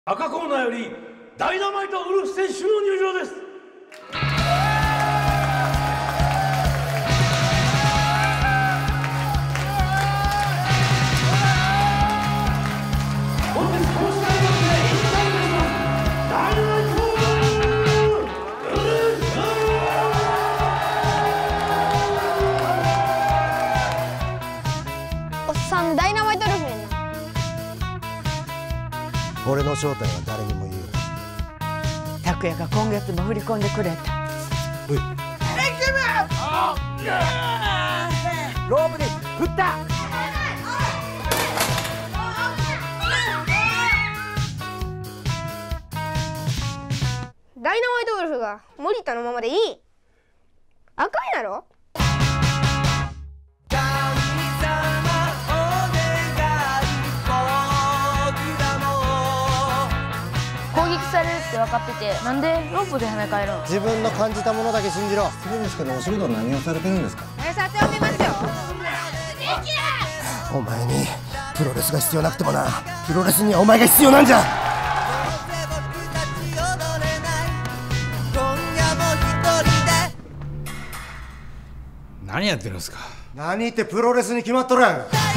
赤コーナーよりダイナマイトウルフ選手の入場です。本日公式会場で引退いたしますダイナマイトウルフおっさんダイナマイトウルフやんな。 俺の正体は誰にも言うな。 拓也が今月も振り込んでくれた。 おい、ロープに振った。 ダイナマイトウルフが森田のままでいい。あかんやろ。 攻撃されるって分かってて、なんでロープで跳ね返るの？ 自分の感じたものだけ信じろ。そうですけど、お仕事は何をされてるんですか？ 撮影を見ますよ。 お前にプロレスが必要なくてもな、プロレスにはお前が必要なんじゃ。 何やってるんですか？ 何ってプロレスに決まっとるやん。